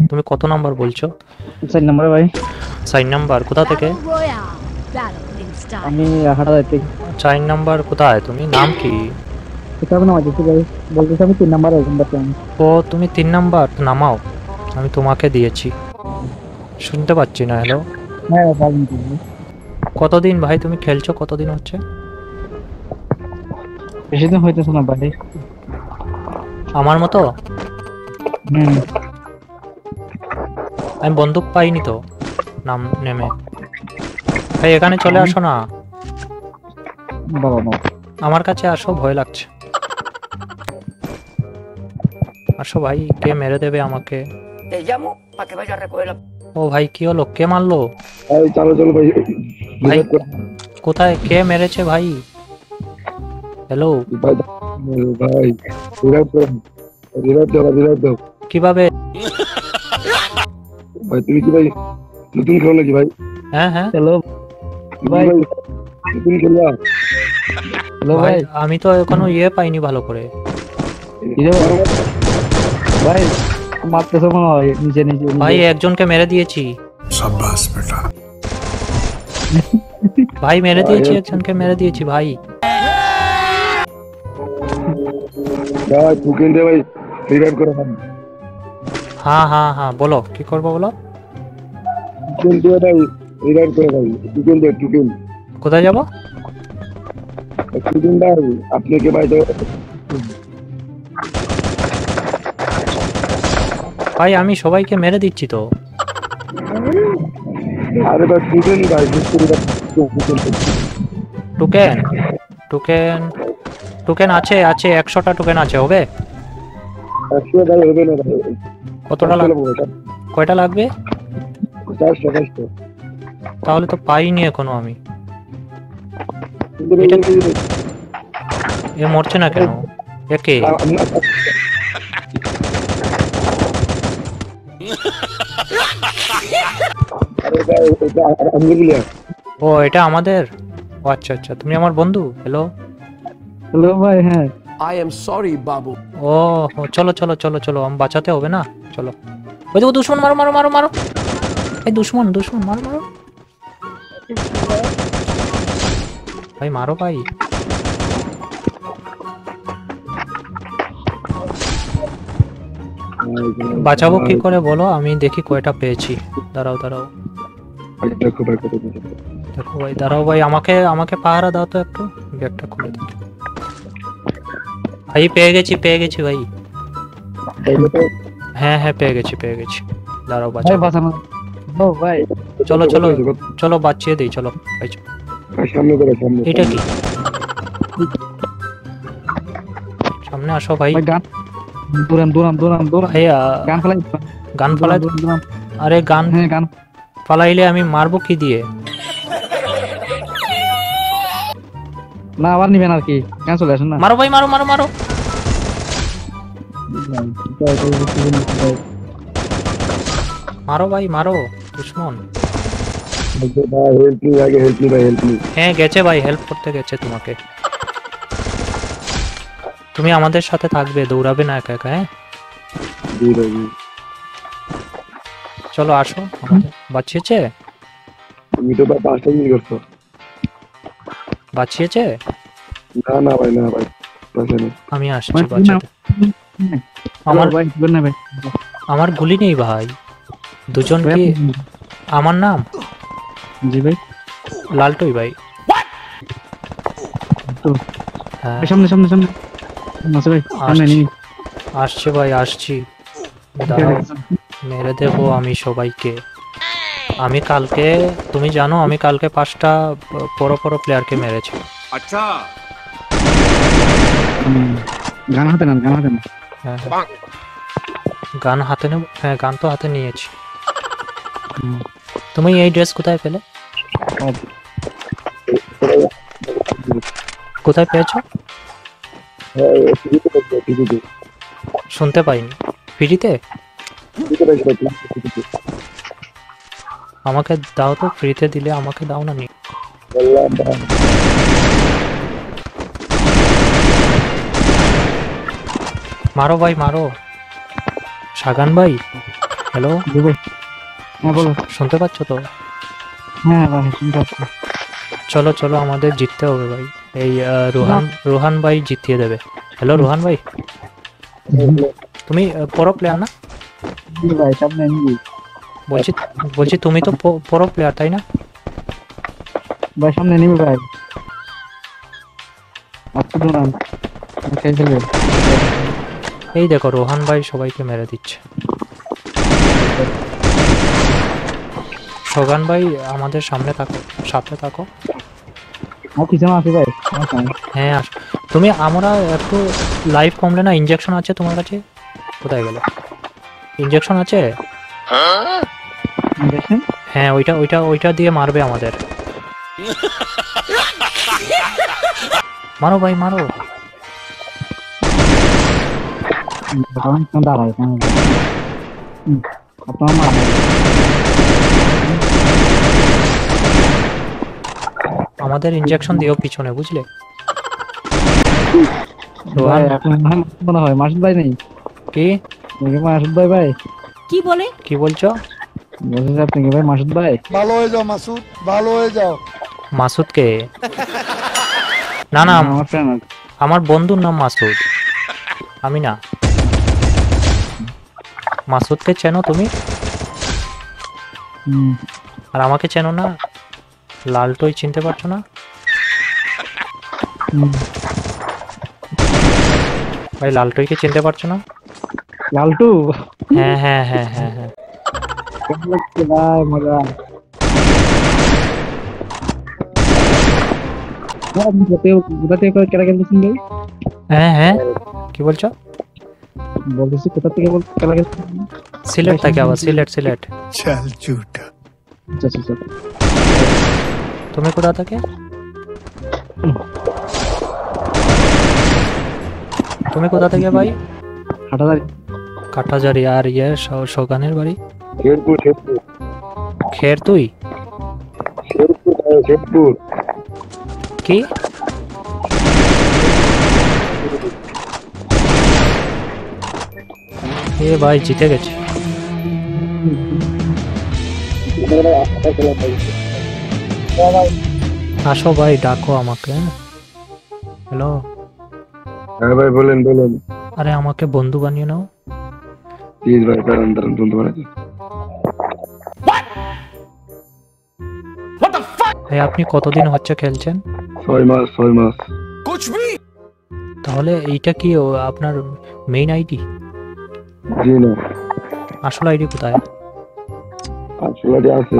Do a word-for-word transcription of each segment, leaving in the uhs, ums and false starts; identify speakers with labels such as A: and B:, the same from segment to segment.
A: তুমি কত নাম্বার বলছো?
B: চার নম্বরে ভাই।
A: চার নাম্বার কোথা থেকে?
B: আমি হাটা যাইতে।
A: চার নাম্বার কোথায়? তুমি নাম কি?
B: কিতাব নামা দিতে ভাই, বলতেছি আমি তিন নম্বরে একজন বর্তমানে।
A: ও তুমি তিন নাম্বার, নামাও। আমি তোমাকে দিয়েছি। শুনতে পাচ্ছি না। হ্যালো,
B: হ্যাঁ পাবেন তো ভাই।
A: কতদিন ভাই তুমি খেলছো? কতদিন হচ্ছে?
B: বেশি দিন হইতেছে না ভাই।
A: আমার মতো?
B: হুম।
A: আমি বন্দুক পাইনি তো নাম নেমে। ভাই এখানে চলে আসো না,
B: বাবা বাবা।
A: আমার কাছে আসো, ভয় লাগছে। আসো ভাই, কে মেরে দেবে আমাকে?
C: Te llamo para que vayas a recoger la...
A: ও ভাই কি হলো? কে মারলো
D: ভাই চলো চলো ভাই
A: ভাই? কোথায় কে মেরেছে ভাই? হ্যালো
D: ভাই ভাই রিভাইভ করো, রিভাইভ দাও, রিভাইভ দাও
A: কিভাবে?
D: ভাই। তুমি কি ভাই নতুন খেলো নাকি ভাই?
A: হ্যাঁ হ্যাঁ
B: হ্যালো
D: ভাই
B: ভাই।
D: নতুন খেলবা?
B: হ্যালো
A: ভাই
B: ভাই।
A: আমি তো এখনো ইয়ে পাইনি ভালো করে।
B: কি রে ভাই? ভাই মারতেছো মনে হয় নিজে নিজে।
A: ভাই একজনকে মেরে দিয়েছি।
E: शाबाश बेटा।
A: ভাই মেরে দিয়েছি, একজনকে মেরে দিয়েছি ভাই।
D: ভাই টুকেন দে ভাই, রিভাইভ করো ভাই।
A: হ্যাঁ হ্যাঁ হ্যাঁ বলো কি করবো বলো।
D: টুকেন দে ভাই, রিভাইভ করো ভাই। টুকেন দে, টুকেন
A: কোথায় যাবো?
D: টুকেন ভাই আপনাকে ভাই দাও।
A: ভাই আমি সবাইকে মেরে দিচ্ছি তো।
D: আরে ভাই টুকেন ভাই,
A: টোকেন টোকেন টোকেন আছে আছে একশোটা টোকেন আছে, হবে?
D: একশো ভাই হবে না ভাই।
A: কতটা লাগবে? কয়টা লাগবে?
D: চারশো চারশো।
A: তাহলে তো পাইনি এখনো আমি। এ মরছে না কেন? একে
D: আরে ভাই এটা আলহামদুলিল্লাহ।
A: ও এটা আমাদের। ও আচ্ছা আচ্ছা, তুমি আমার বন্ধু। হ্যালো
B: হ্যালো ভাই। হ্যাঁ
E: I am sorry बाबू।
A: ও ও, চলো চলো চলো চলো, আমি বাঁচাতে হবে না, চলো। ওই দেখো দুশ্মন, মারো মারো মারো মারো। এই দুশ্মন দুশ্মন, মারো মারো ভাই, মারো ভাই। বাঁচাবো কি করে বলো? আমি দেখি কয়টা পেয়েছি। দাঁড়াও দাঁড়াও
D: দেখো ভাই কত কিছু।
A: দেখো ভাই, দাঁড়াও ভাই, আমাকে আমাকে পাহারা দাও তো একটু, ব্যাগটা খুলে দেখি। ভাই পেয়ে গেছি পেয়ে গেছি ভাই। হ্যাঁ হ্যাঁ পেয়ে গেছি পেয়ে গেছি। দাঁড়াও
B: ভাই
A: বাঁচাও।
B: বাঁচানো। ও ভাই
A: চলো চলো চলো বাঁচিয়ে দিই, চলো ভাই চলো।
D: সামনে করে সামনে।
A: এটা কি? সামনে আসো ভাই।
B: ভাই গান দৌড়ান দৌড়ান দৌড়ান দৌড়ান।
A: ভাই আহ,
B: গান ফেলাই।
A: গান ফালাই।
B: দৌড়ান।
A: আরে গান
B: হ্যাঁ গান
A: ফালাইলে আমি মারবো কি দিয়ে?
B: না আবার নিবেন আর কি। কেন চলে আসুন না।
A: মারো ভাই, মারো মারো মারো। মারো ভাই মারো, দুশ্মন।
D: ভাই হেল্প মি, আগে হেল্প মি ভাই, হেল্প মি।
A: হ্যাঁ গেছে ভাই, হেল্প করতে গেছে তোমাকে। তুমি আমাদের সাথে থাকবে, দৌড়াবে না একা একা। হ্যাঁ
D: জি ভাই জি।
A: চলো আসো আমাদের। বাঁচিয়েছে
D: তুমি তো ভাই পাঁচটা মিনিট করছো।
A: বাঁচিয়েছে।
D: না না ভাই না ভাই, পাঁচটা নেই।
A: আমি আসছি বাঁচাতে। আমার
B: ভাই বল না ভাই।
A: আমার গুলি নেই ভাই। দুজন কি? আমার নাম
B: জি ভাই।
A: লালটুই ভাই।
B: তো
A: হ্যাঁ
B: সামনে সামনে সামনে আছে ভাই। সামনে
A: আসছি
B: নি।
A: আসছি ভাই আসছি। দাঁড়াও, মেরে দেবো আমি সবাইকে। আমি কালকে, তুমি জানো আমি কালকে পাঁচটা বড় বড় প্লেয়ারকে মেরেছি।
E: अच्छा।
B: হুম, গান হাতে না গান হাতে না।
A: হ্যাঁ হ্যাঁ। গান হাতে নেব? হ্যাঁ গান তো হাতে নিয়েছি।
B: হুম,
A: তুমি এই ড্রেস কোথায় পেলে? কোথায় পেয়েছো?
D: হ্যাঁ টিভিতে দেখো, টিভিতে
A: শুনতে পাইনি। ফ্রিতে?
D: টিভিতে দেখো, টিভিতে।
A: আমাকে দাও তো, ফ্রিতে দিলে আমাকে দাও না। নি
D: বললাম ভাই
A: মারো ভাই মারো। সাগান ভাই হ্যালো,
B: জি ভাই। হ্যাঁ বলো।
A: শুনতে পাচ্ছ তো?
B: হ্যাঁ ভাই শুনতে পাচ্ছি।
A: চলো চলো, আমাদের জিততে হবে ভাই। এই আহ, রোহান রোহান ভাই জিতিয়ে দেবে। হ্যালো রোহান ভাই, তুমি প্রো প্লেয়ার না?
B: জি ভাই সামনে নিবি।
A: বলছি বলছি তুমি তো প্রো প্লেয়ার তাই না?
B: ভাই সামনে নিবি ভাই। আপনি দৌড়ান, খেয়ে ফেলবে।
A: এই দেখো রোহান ভাই সবাইকে মেরে দিচ্ছে। সোগান ভাই আমাদের সামনে থাকো, সাথে থাকো।
B: আমার পিছনে আছে ভাই, আমার সামনে।
A: হ্যাঁ আস, তুমি আমরা একটু লাইফ কমলে না, ইনজেকশন আছে তোমার কাছে? কোথায় গেলে? ইনজেকশন আছে?
B: দেখেন
A: হ্যাঁ ওইটা ওইটা ওইটা দিয়ে মারবে আমাদের। মারো ভাই মারো।
B: দাঁড়ায় আপনার মা
A: আমাদের ইনজেকশন দিও পিছনে, বুঝলে?
B: ভাই এখন মনে হয় মাসুদ ভাই নেই
A: কি
B: মাসুদ ভাই ভাই
F: কি বলে?
A: কি বলছো?
B: বলছি আপনি কি ভাই মাসুদ ভাই?
D: ভালো হয়ে যাও মাসুদ, ভালো হয়ে যাও।
A: মাসুদ কে? না না,
B: আমার ফ্রেন্ড।
A: আমার বন্ধুর নাম মাসুদ, আমি না। মাসুদকে চেনো তুমি?
B: হুম
A: আর আমাকে চেনো না? লালটই চিনতে পারছো না?
B: হুম।
A: ভাই লালটইকে চিনতে পারছো না?
B: লালটু
A: হ্যাঁ হ্যাঁ হ্যাঁ হ্যাঁ হ্যাঁ।
B: কেমন লাগছে ভাই মজা? কোথা থেকে খেলা খেলতেছেন ভাই?
A: হ্যাঁ হ্যাঁ কি বলছো?
B: বলতেছি কোথা থেকে খেলা খেলতেছেন?
A: সিলেট থেকে আবার, সিলেট সিলেট।
E: चल झूठा।
B: আচ্ছা আচ্ছা।
A: তুমি কোথা থেকে? তুমি কোথা থেকে ভাই?
B: হাটাদারি।
A: কাটাজারি। আর ইয়ে সোগানের বাড়ি?
D: শেরপুর, শেরপুর,
A: খের তুই
D: শেরপুর, শেরপুর।
A: কি? এ ভাই জিতে গেছে। আসো ভাই, ডাকো আমাকে। হ্যালো,
D: হ্যাঁ ভাই বলেন বলেন।
A: আরে আমাকে বন্ধু বানিয়ে নাও।
D: প্লিজ ভাই দাঁড়ান দাঁড়ান, বন্ধু বানাচ্ছি।
A: ভাই আপনি কতদিন হচ্ছে খেলছেন?
D: ছয় মাস, ছয় মাস।
E: कुछ भी
A: তাহলে এইটা কি ও আপনার মেইন আইডি?
D: জি না,
A: আসল আইডি কোথায়?
D: আসলে আছে।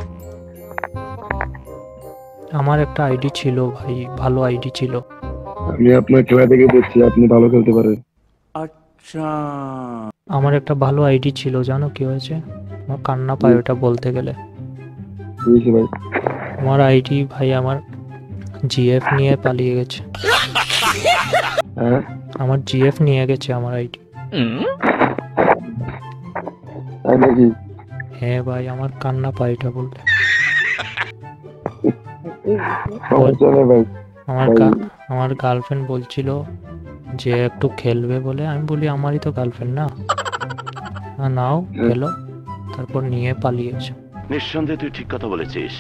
A: আমার একটা আইডি ছিল ভাই, ভালো আইডি ছিল।
D: আমি আপনার খেলা দেখে দেখছি আপনি ভালো খেলতে পারেন।
E: अच्छा
A: আমার একটা ভালো আইডি ছিল, জানো কি হয়েছে? আমার কান্না পায় ওটা বলতে গেলে।
D: বুঝছি ভাই।
A: আমার আইডি ভাই আমার জিএফ নিয়ে পালিয়ে গেছে।
D: হ্যাঁ
A: আমার জিএফ নিয়ে গেছে আমার আইডি।
D: তাই নাকি?
A: হ্যাঁ ভাই, আমার কান্না পায় এটা বললে।
D: সমস্যা নেই ভাই।
A: আমার গা- আমার গার্লফ্রেন্ড বলছিল যে একটু খেলবে বলে। আমি বলি আমারই তো গার্লফ্রেন্ড না। হ্যাঁ, নাও খেলো। তারপর নিয়ে পালিয়েছে।
G: নিঃসন্দেহে তুই ঠিক কথা বলেছিস।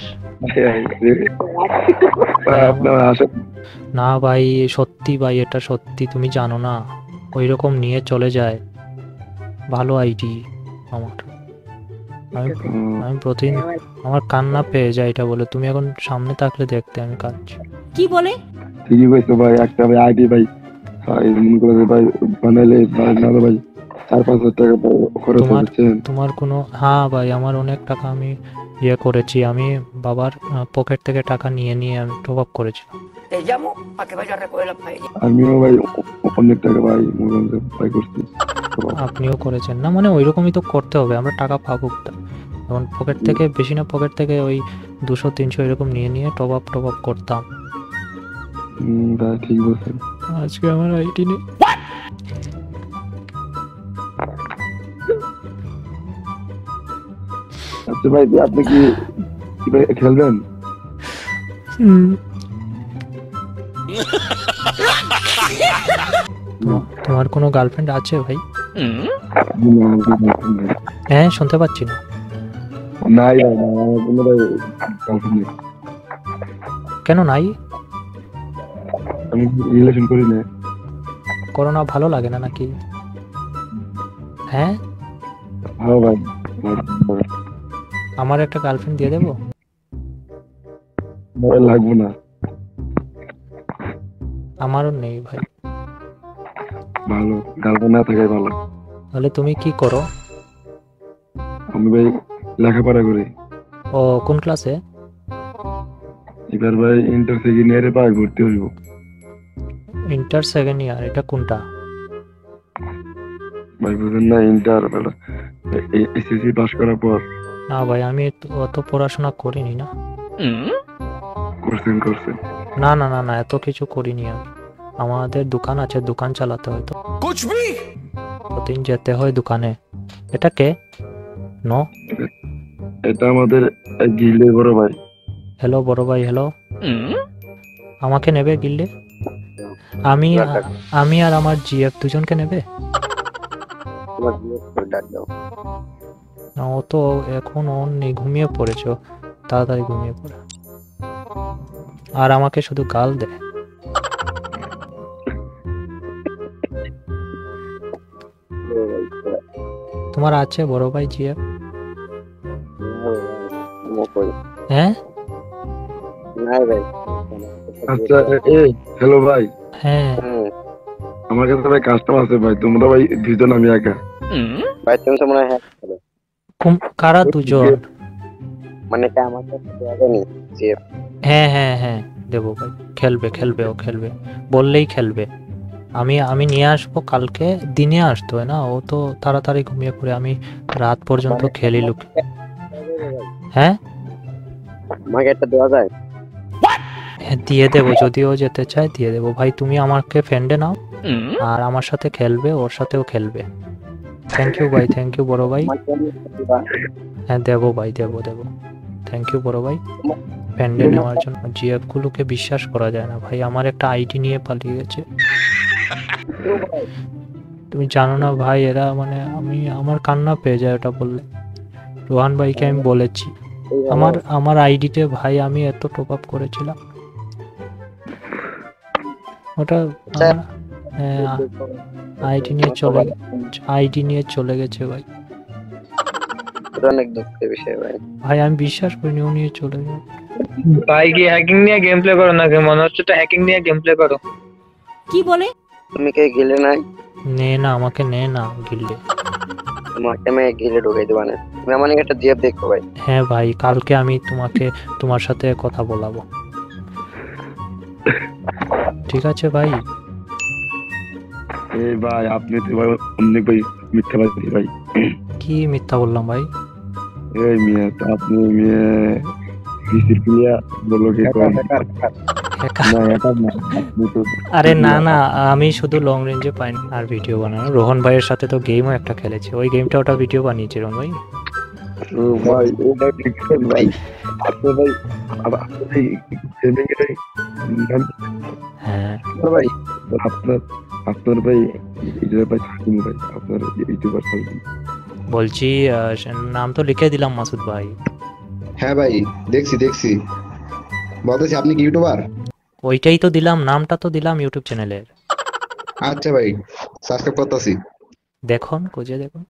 D: ভাই, আপনার আশা
A: না ভাই সত্যি ভাই, এটা সত্যি, তুমি জানো না। ওই রকম নিয়ে চলে যায়। ভালো আইডি আমার। আমি আমি প্রতিদিন আমার কান্না পেয়ে যায় এটা বলে। তুমি এখন সামনে থাকলে দেখতে আমি কাঁদছি।
F: কি বলে?
D: ঠিকই কইছো ভাই। একটা ভাই আইডি ভাই ভাই মনে করে যে ভাই বানাইলে ভাই না ভাই চার পাঁচ হাজার টাকা খরচ
A: তোমার
D: হচ্ছে।
A: তোমার কোনো, হ্যাঁ ভাই আমার অনেক টাকা আমি ইয়ে করেছি। আমি বাবার পকেট থেকে টাকা নিয়ে নিয়ে আমি টপ আপ করেছিলাম।
C: Te llamo para que vayas a recoger la paella.
D: আমিও ভাই অনেক টাকা ভাই মনে হয় যে ভাই করছি।
A: আপনিও করেছেন না? মানে ওই রকমই তো করতে হবে, আমরা টাকা পাবো কোথায়? যেমন পকেট থেকে, বেশি না পকেট থেকে ওই দুশো তিনশো এরকম নিয়ে নিয়ে টপ আপ টপ আপ করতাম।
D: হম ভাই ঠিক বলছেন।
A: আজকে আমার আইডি নেই।
D: আচ্ছা ভাই আপনি কি কি ভাই খেলবেন?
A: তোমার কোনো গার্লফ্রেন্ড আছে ভাই?
D: না, আমার কোনো girlfriend নাই।
A: হ্যাঁ শুনতে পাচ্ছি না।
D: নাই ভাই, না, আমার কোনো ভাই girlfriend নেই।
A: কেন নাই?
D: আমি রিলেশন করি না।
A: করোনা ভালো লাগে না নাকি? হ্যাঁ,
D: ভালো ভাই, ভাই,
A: আমার একটা গার্লফ্রেন্ড দিয়ে দেবো?
D: ভাই লাগবে না।
A: আমারও নেই ভাই।
D: ভালো গার্লফ্রেন্ড না থাকাই ভালো।
A: তাহলে তুমি কি করো?
D: আমি ভাই লেখাপড়া করি।
A: ও কোন ক্লাসে?
D: এবার ভাই ইন্টার সেকেন্ড ইয়ারে পাই ভর্তি হইব।
A: ইন্টার সেকেন্ড ইয়ার, এটা কোনটা?
D: ভাই বুঝেন না, ইন্টার এসএসসি পাস করার পর।
A: না ভাই, আমি তো- অত পড়াশোনা করিনি না।
D: করছেন করছেন
A: না না না না, এত কিছু করিনি আমি। আমাদের দোকান আছে, দোকান চালাতে হয় তো
E: कुछ भी
A: প্রতিদিন যেতে হয় দোকানে। এটা কে? নো।
D: এটা আমাদের গিল্ডের বড় ভাই।
A: হ্যালো বড় ভাই, হ্যালো। আমাকে নেবে গিল্ডে? আমি আমি আর আমার জিএফ দুজনকে নেবে? না, ও তো এখন ও নেই, ঘুমিয়ে পড়েছ, তাড়াতাড়ি ঘুমিয়ে পড়ে। আর আমাকে শুধু গাল দেয়। তোমার আছে বড় ভাই জিএফ? হ্যাঁ
D: আচ্ছা এই হ্যালো ভাই,
A: হ্যাঁ,
D: আমার কাছে ভাই কাস্টমার আছে ভাই, তোমরা ভাই দুজন আমি একা।
F: ভাই তুমি তো মনে হয় হ্যাঁ খেলো।
A: কুম- কারা দুজন?
F: মানে কি আমার কাছে দেওয়া নি যে
A: হ্যাঁ হ্যাঁ হ্যাঁ, দেবো ভাই। খেলবে খেলবে, ও খেলবে, বললেই খেলবে। আমি আমি নিয়ে আসবো কালকে। দিনে আসতে হয় না, ও তো তাড়াতাড়ি ঘুমিয়ে পড়ে। আমি রাত পর্যন্ত খেলি লুক। হ্যাঁ
F: আমাকে একটা দেওয়া যায়?
A: হ্যাঁ, দিয়ে দেবো, যদি ও যেতে চায় দিয়ে দেবো ভাই। তুমি আমাকে ফ্রেন্ডে নাও, আর আমার সাথে খেলবে, ওর সাথেও খেলবে। থ্যাংক ইউ ভাই, থ্যাংক ইউ বড় ভাই।
F: আমাকে আমি দিবা।
A: হ্যাঁ দেবো ভাই, দেবো দেবো। থ্যাংক ইউ বড় ভাই ফ্রেন্ডে নেওয়ার জন্য। জিএফ গুলোকে বিশ্বাস করা যায় না ভাই, আমার একটা আইডি নিয়ে পালিয়ে গেছে। তুমি জানো না ভাই, এরা মানে আমি আমার কান্না পেয়ে যায় ওটা বললে। রোহান ভাইকে আমি বলেছি, আমার আমার আইডিতে ভাই আমি এত টপ আপ করেছিলাম ওটা। আইডি নিয়ে চলে আইডি নিয়ে চলে গেছে ভাই।
F: এটা অনেক দুঃখের বিষয় ভাই।
A: ভাই আমি বিশ্বাস করিনি ও নিয়ে চলে গেছে।
B: ভাই কি হ্যাকিং নিয়ে গেম প্লে করো নাকি? মনে হচ্ছে তো হ্যাকিং নিয়ে গেম প্লে করো।
H: কি বলে?
F: তুমি কে গেলে নাই?
A: নে না, আমাকে নে না গিল্ডে।
F: তোমাকে আমি গেলে ঢুকাই দেবা না। তুমি আমার নিয়ে একটা জিএফ দেখো ভাই।
A: হ্যাঁ ভাই, কালকে আমি তোমাকে তোমার সাথে কথা বলাবো, ঠিক আছে ভাই?
D: এই ভাই আপনি তো ভাই অনেক ভাই মিথ্যা ভাই ভাই।
A: কি মিথ্যা বললাম ভাই?
D: এই মিয়া তো আপনি মিয়া বিসির প্লেয়ার বলো কি কোন
A: একা-
D: না এটা না, আপনি তো
A: আরে না না, আমি শুধু লং রেঞ্জে পাইনি আর ভিডিও বানানো। রোহন ভাইয়ের সাথে তো গেমও একটা খেলেছি, ওই গেমটা ওটা ভিডিও বানিয়েছে রোহন ভাই।
D: ও ভাই ওটা ঠিক আছে ভাই। আপনি ভাই আবার আপনি ভাই গেমিং এর নাম
A: হ্যাঁ
D: ভাই আপনার আপনার ভাই ইউটিউবার ভাই থাকিম ভাই, আপনার ইউটিউবার থাকিম।
A: বলছি আহ, সে- নাম তো লিখে দিলাম মাসুদ ভাই।
I: হ্যাঁ ভাই দেখছি দেখছি। বলতেছি আপনি কি ইউটিউবার?
A: ওইটাই তো দিলাম, নামটা তো দিলাম ইউটিউব চ্যানেলের।
I: আচ্ছা ভাই সাবস্ক্রাইব করতেছি।
A: দেখুন খুঁজে দেখুন।